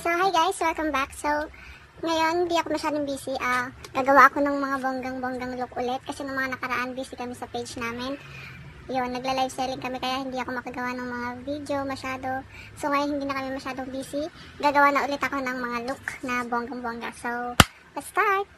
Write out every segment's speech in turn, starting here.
So, hi guys! Welcome back. So, ngayon, hindi ako masyadong busy. Gagawa ako ng mga bonggang-bonggang look ulit. Kasi nung mga nakaraan, busy kami sa page namin. Yun, nagla-live selling kami kaya hindi ako makagawa ng mga video masyado. So, ngayon hindi na kami masyadong busy. Gagawa na ulit ako ng mga look na bonggang-bongga. So, let's start!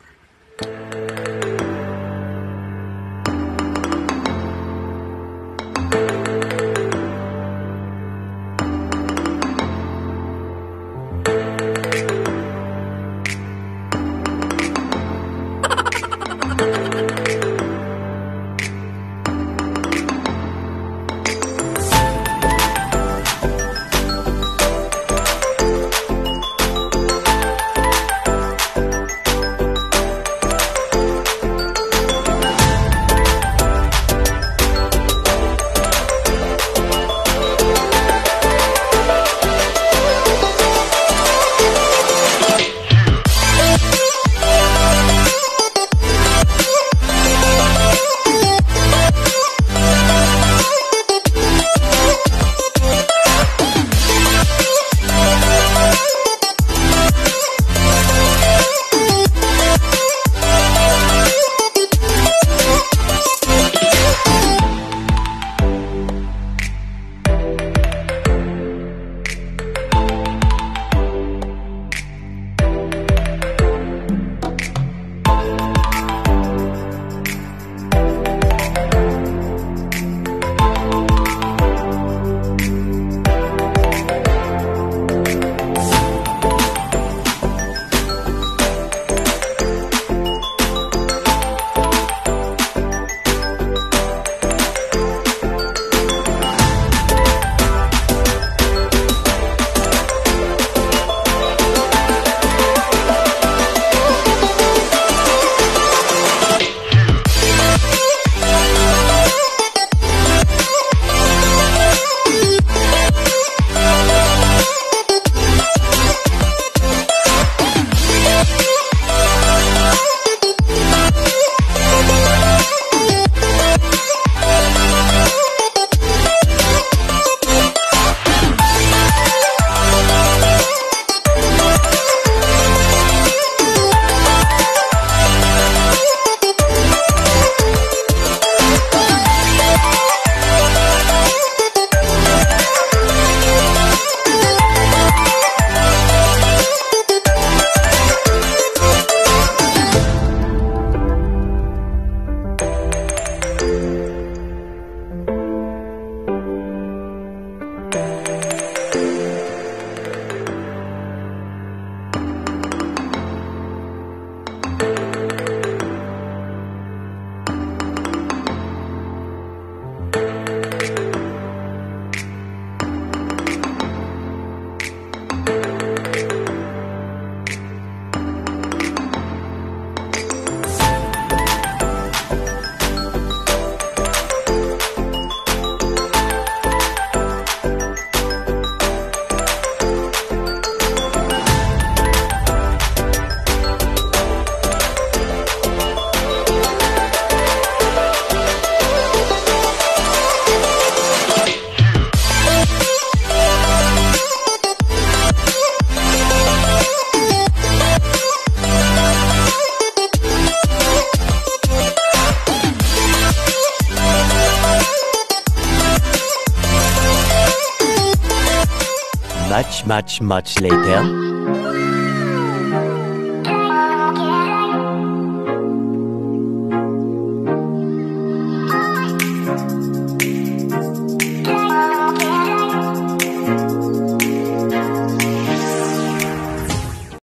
Much later.